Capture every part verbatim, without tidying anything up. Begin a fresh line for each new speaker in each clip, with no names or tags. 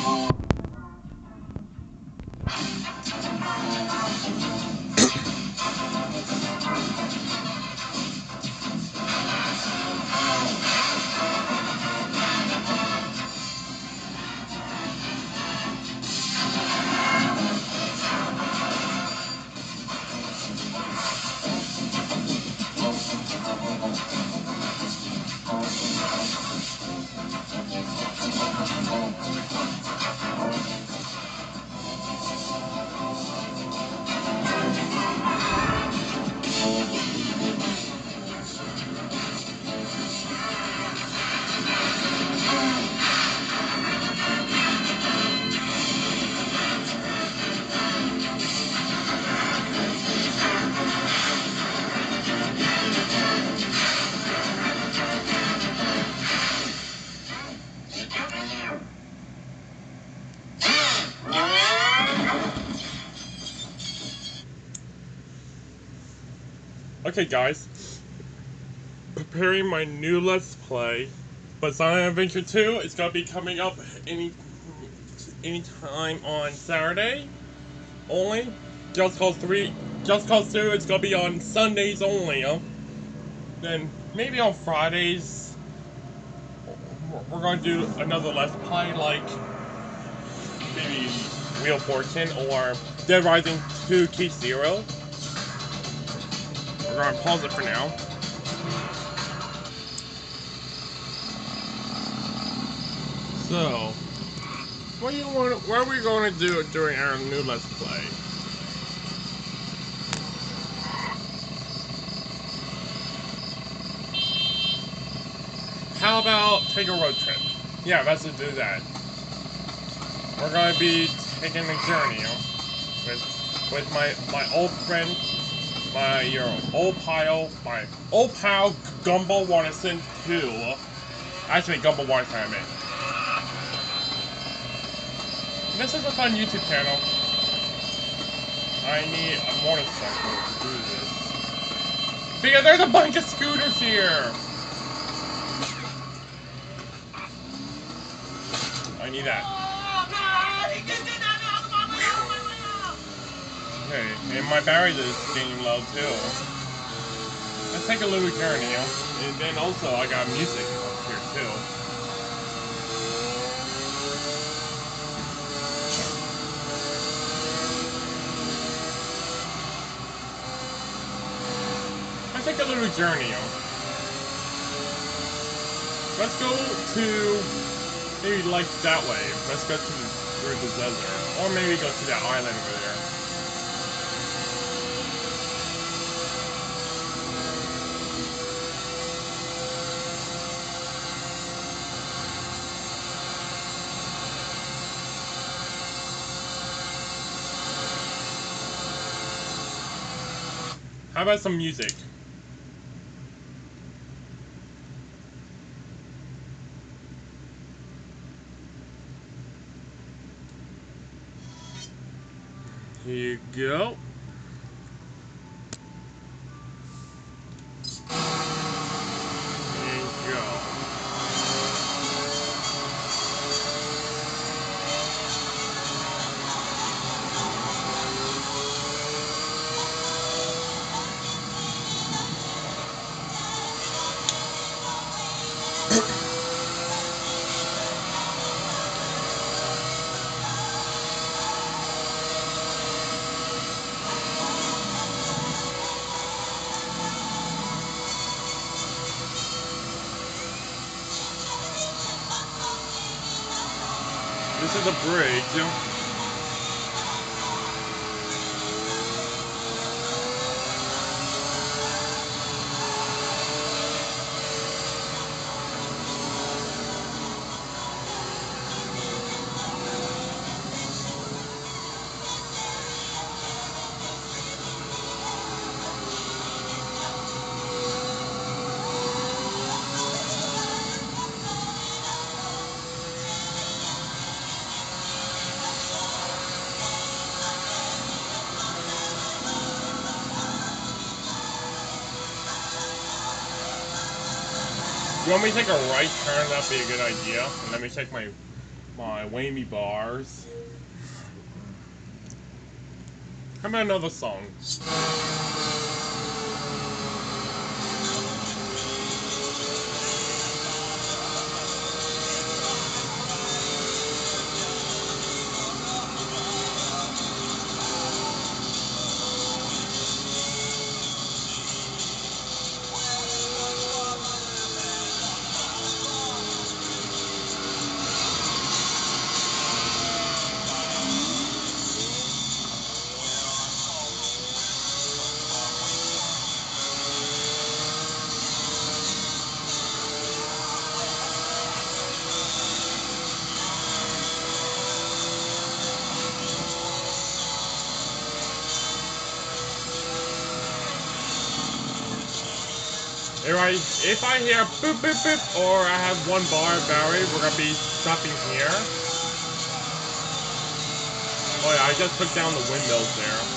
Okay guys, preparing my new Let's Play, but Sonic Adventure two is going to be coming up any anytime on Saturday only. Just Cause three, Just Cause two, it's going to be on Sundays only, huh? Then maybe on Fridays, we're going to do another Let's Play, like maybe Wheel of Fortune or Dead Rising two Key Zero. We're going to pause it for now. So, what do you want? What are we going to do during our new Let's Play? How about take a road trip? Yeah, let's do that. We're going to be taking a journey, you know, with with my my old friend. My your old pal, my old pal Gumball Watterson two. Actually, Gumball Watterson, I mean. This is a fun YouTube channel. I need a motorcycle to do this. Because there's a bunch of scooters here. I need that. Okay, and my battery is getting low too. Let's take a little journey, you know? And then also I got music up here too. Let's take a little journey, you know? Let's go to maybe like that way. Let's go to the, through the desert, or maybe go to that island over there. How about some music? Here you go. Here you go. This is a bridge. You want me to take a right turn? That'd be a good idea. And let me check my my whammy bars. How about another song? If I, if I hear boop boop boop or I have one bar of battery, we're gonna be stopping here. Oh yeah, I just took down the windmills there.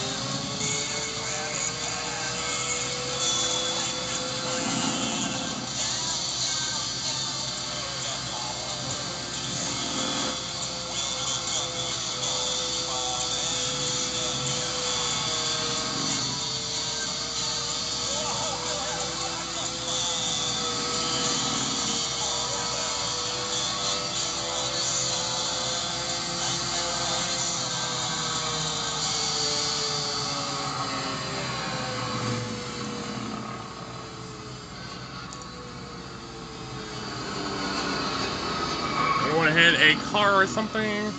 You wanna hit a car or something?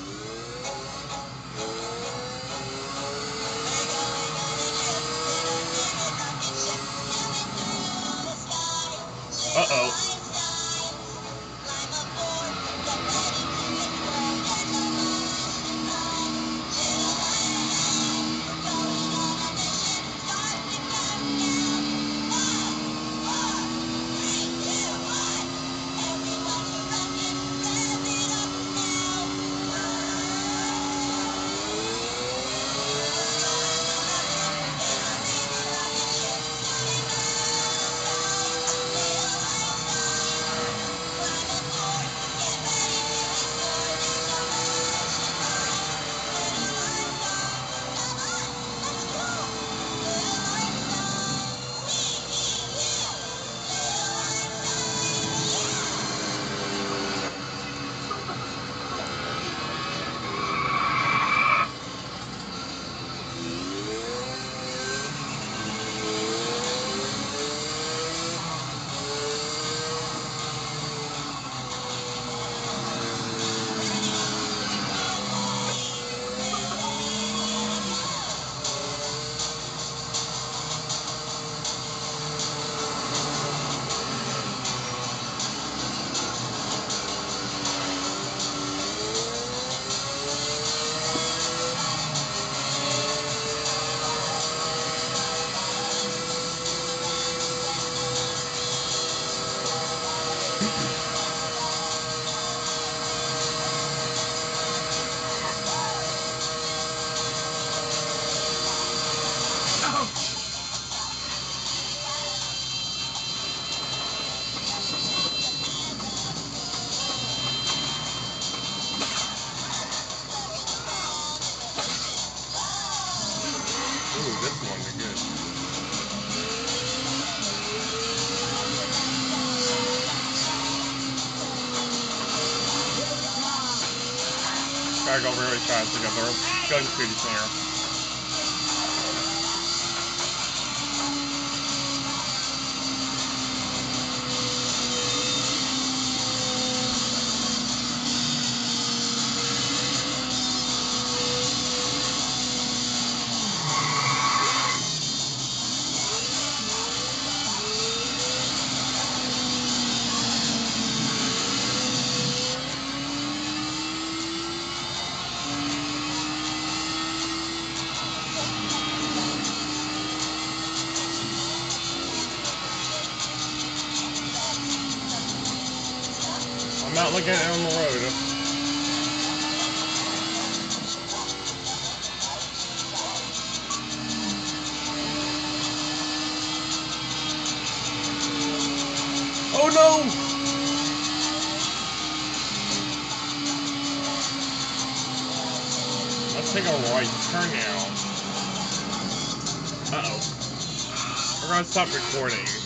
Uh-oh. Ooh, this one is good. Gotta go really fast because our gun shooting's here. I'm not looking on the road. Oh no! Let's take a right turn now. Uh-oh. We're gonna stop recording.